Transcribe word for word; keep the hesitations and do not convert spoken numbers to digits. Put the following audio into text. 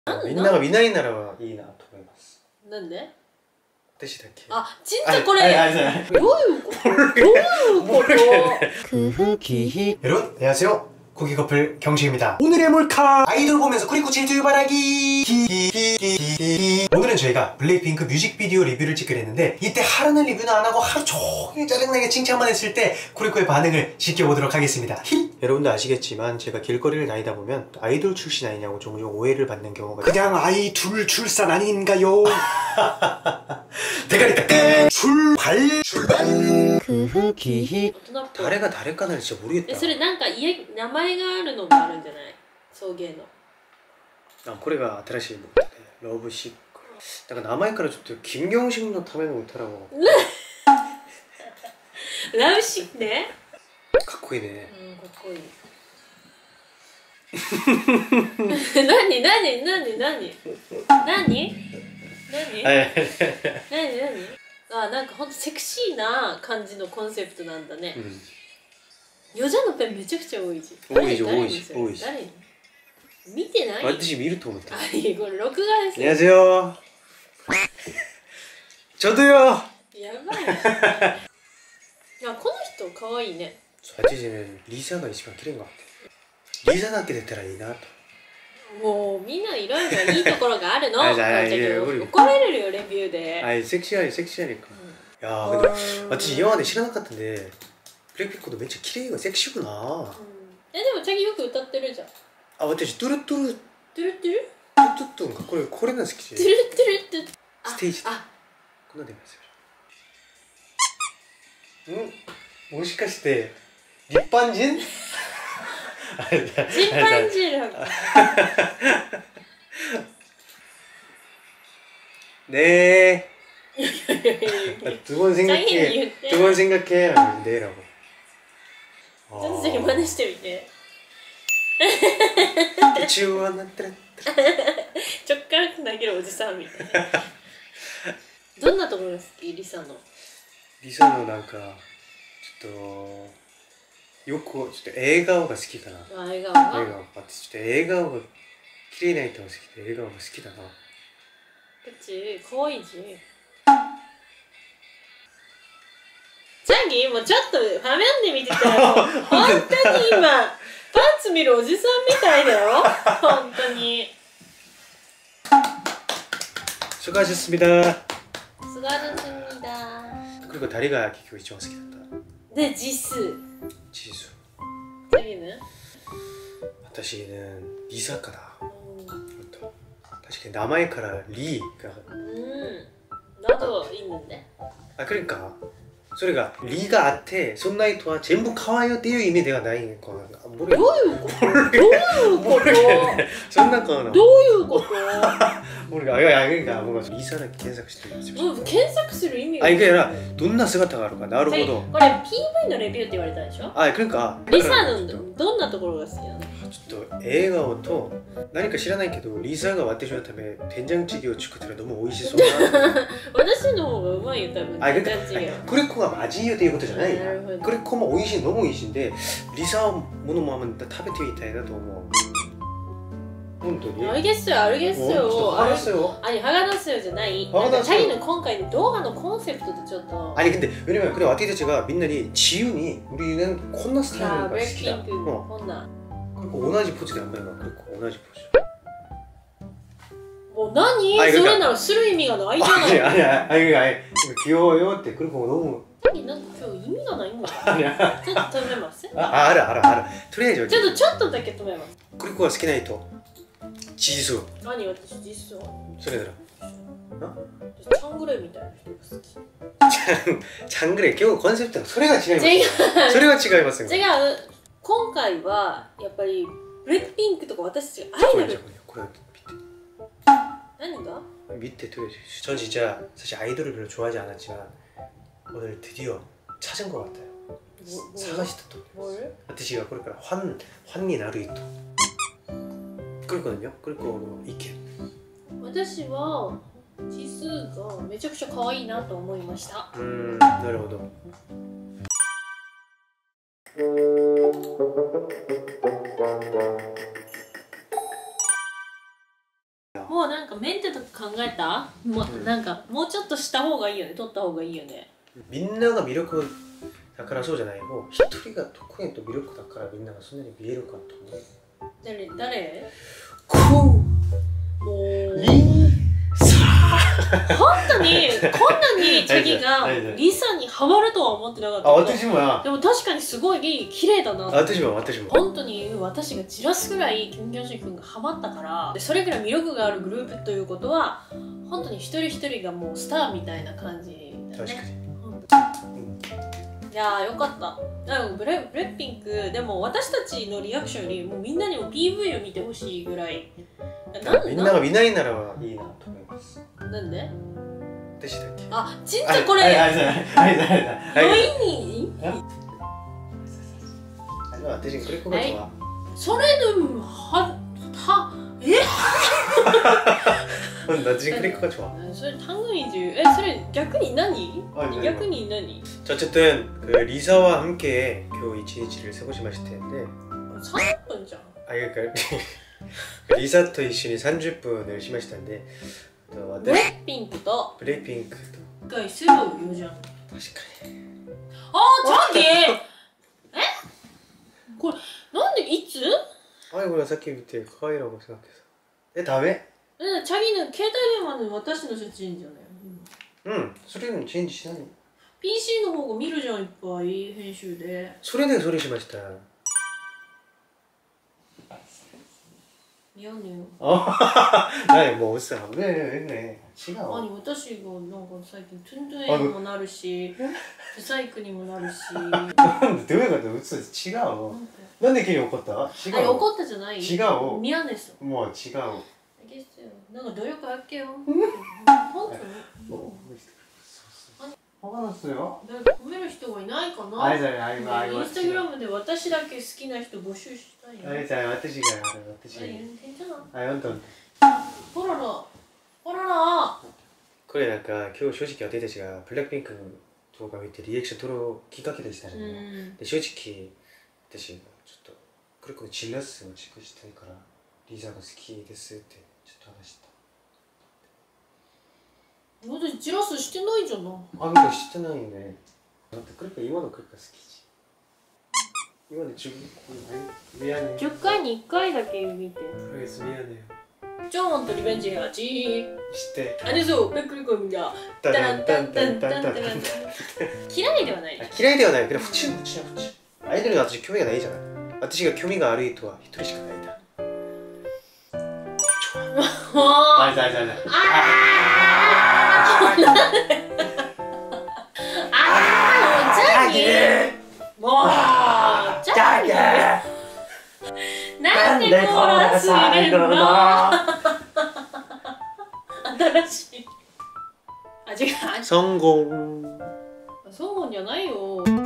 みんなが見ないならいいなと思います。 なんで？ 私だけ。 あ、진짜これどういうこと？どういうこと？ 여러분 안녕하세요. 고기 커플 경식입니다. 오늘의 몰카 아이돌 보면서 그리고 질질 바라기. 오늘은 저희가 블랙핑크 뮤직비디오 리뷰를 찍기로 했는데 이때 하루는 리뷰는 안하고 하루 종일 짜증나게 칭찬만 했을 때 코리코의 반응을 지켜보도록 하겠습니다. 여러분도 아시겠지만 제가 길거리를 다니다 보면 아이돌 출신 아니냐고 종종 오해를 받는 경우가 그냥 아이돌 출산 아닌가요? 대가리 딱 출발 출발 그흐기誰が誰かなり진짜 모르겠다. それなんか家名前があるのもあるんじゃない？送迎の。 あ、これが新しい僕ね。러브식。だから名前からちょっと金경식のための歌らも。 ラブシックね。 かっこいいね。 うん、かっこいい。何何何何何何何何あ、なんかほんとセクシーな感じのコンセプトなんだね。ヨジャのペンめちゃくちゃ多いし。 多いし多いし多いし。 誰に？見てない？ 私見ると思った。 あ、いい、これ録画です。 안녕하세요。저도요。 やばい。いや、この人可愛いね。 私ね、リサが一番綺麗があって。リサだけ出たらいいなと。 もうみんないろいろいいところがあるの。 あ、じゃあ、いや、 怒られるよレビューで。 あ、セクシーあり、セクシーありか。いやー、私今まで知らなかったんで、ブレイクピンクのめっちゃ綺麗がセクシーくな。 え、でもチャギよく歌ってるじゃん。 あ、私トゥルトゥルトゥルトゥルトゥルトゥルこれこれが好きで。 トゥルトゥルトゥルステージ。 あ、 こんな出ますよ。ん？もしかして一般人？ チンパンジー 네. 두 번 생각해. 두 번 생각해. 네라고. 선생님真似してみて。ちょっから投げるおじさんみたいな。どんなところが好き？リサの。 リサのなんかちょっとよくちょっと笑顔が好きかな。 あ、笑顔が。 笑顔。私ちょっと笑顔が綺麗な人が好きで笑顔が好きだな。 그치可愛いし。チャギもうちょっと画面で見てたら本当に今パンツ見るおじさんみたいだよ本当に。 수고하셨습니다. 수고하셨습니다. 그리고 다리가結局一番好きだった。 で、ジス。 ジス。 チャギね。 私는 리사카다.確かに名前からリが。 うん。나도 있는데. 아 그러니까. それがリがあってそんな人は全部可愛いよっていう意味ではないんかな。どういうことどういうことそんなかな。 どういうこと俺がいやいやいやもうリサだけ検索してるんですよ。 検索する意味があ、いやいやどんな姿があるか。なるほど。 これ ピーブイ のレビューって言われたでしょ。 あ、그러니까 リサのどんなところが好きなの。 ちょっと笑顔と何か知らないけどリサが私のため된장찌개を作ったら너무美味しそうな。 私の方がうまいよ多分。 あ、된장찌개。クレコがまずいよっていうことじゃない。クレコも美味しいのも美味しいんで、リサものも食べてみたいなと思う。本当に。 알겠어요、알겠어요。 알았어요。 아니、화가났어요じゃない。なんかチャギの今回の動画のコンセプトでちょっと。 아니 근데 왜냐면 그래私たちがみんなに自由に우리는こんなスタイルが好きだ。 こんな。 同じポジであんまりな。同じポジ。 もう何？それならする意味がないじゃない。 あれあれあれ귀여워よってくる子も너무。 なんか今日意味がないんだ。ちょっと止めます。 あ、あるあるある。とりあえずちょっとちょっとだけ止めます。 クリコが好きな人。チーズ。 何私チーズは。 それなら。 チャングレーみたいな人が好き。 チャングレー今日コンセプトそれが違います。違う。それは違いますよ。 違う。今回はやっぱりブレックピンクとか私たちがアイドル。 これ見て。 何が？ 밑에 또 전 진짜 사실 아이돌을 별로 좋아하지 않았지만 오늘 드디어 찾은 것 같아요. 사가시다 또. 뭘? 아저씨가 그러니까 환 환니 나루이토. 그랬거든요. 그리고 이케. 私はジスがめちゃくちゃ可愛いなと思いました。 うん、なるほど。 もうなんかメンテとか考えた？もうなんかもうちょっとした方がいいよね。取った方がいいよね。 みんなが魅力だからそうじゃない。もう一人が得意と魅力だからみんながそんなに見えるかと思う。 誰誰？ こうもうリサ本当にこんなにチャギがリサにハマるとは思ってなかったけあ、 ど。 私もな。 でも確かにすごい綺麗だな。 私も私も。 本当に私がじらすぐらいキム・キョンシ君がハマったからで、それぐらい魅力があるグループということは本当に一人一人がもうスターみたいな感じだね。 確かに。 いやーよかった。でもブレブレッピンクでも私たちのリアクションよりもうみんなにも ピーブイ を見てほしいぐらい。なんみんなが見ないならいいなと思います。 なんで？ 私だっけ？ あ、ちんちゃこれはいはいはいはいはいはい。 何？ あれは私これこれは。 それでもははえ？ 私これこれは。 それ당근이지。え、それ逆に何？逆に何？ 어쨌든 그 리사와 함께 겨우 이치니치를 세고시마시테인데 삼십 분じゃん。 아 그러니까 리사తో一緒に삼십 분을 시마시타인데 ブレイピンクと 블랙핑크 がすぐよじゃん。 確かに。 あ、チャギえ？これなんでいつ？ 아이고 나さっき見て可愛い라고 생각해서. 에 다음에? チャギの携帯電話の私の写真じゃない。 응, 소리는 체인지 시나니. ピーシー の方が見るじゃんいっぱい編集で。 소리는 소리 시마시타. ミヤネよ。 어, 나이 뭐 없어. 왜 왜 그래?違う. 아니私がなんか最近トゥントゥエにもなるし、ブサイクにもなるし。 どういうこと嘘です。違う。なんで急に怒った？違う。 あ、怒ったじゃない。 違う。 ミヤネです。 もう違う。 ですよ。なんか努力あっけよ。本当に。 화가 났어요? 褒める人がいないかな。 아니잖아요. 아이고 아이고. インスタグラムで私だけ好きな人募集したいよ。 아니잖아요.私が 私. 아니 괜찮아. 아, 연돈. ほらら、ほらら。 그래 약간今日正直私たちがブラックピンクの動画を見てリアクション撮るきっかけでしたね。で正直私ちょっとこれこれチラスをチェックしたいからリザが好きですってちょっと話した。 私チラスしてないじゃん。 あ、見たしてないね。だってクリップ今のクリップが好きじ。今の自分ミヤネ。 じゅっかいにいっかいだけ見て。 プレイスミヤネ。 ジョーンとリベンジやち。 して。 あれそう、べっくりこみが。 タランタンタンタンタンタン。 嫌いではない。 嫌いではないけど、普通普通普通。アイドルの私興味がないじゃない。私が興味がある人は一人しかないんだ。 もう。 あいあいあい。 ああ、ジャギー。もう、ジャギー。なんでコーラス入れるの？新しい。あ、違う。 성공。 そうじゃないよ。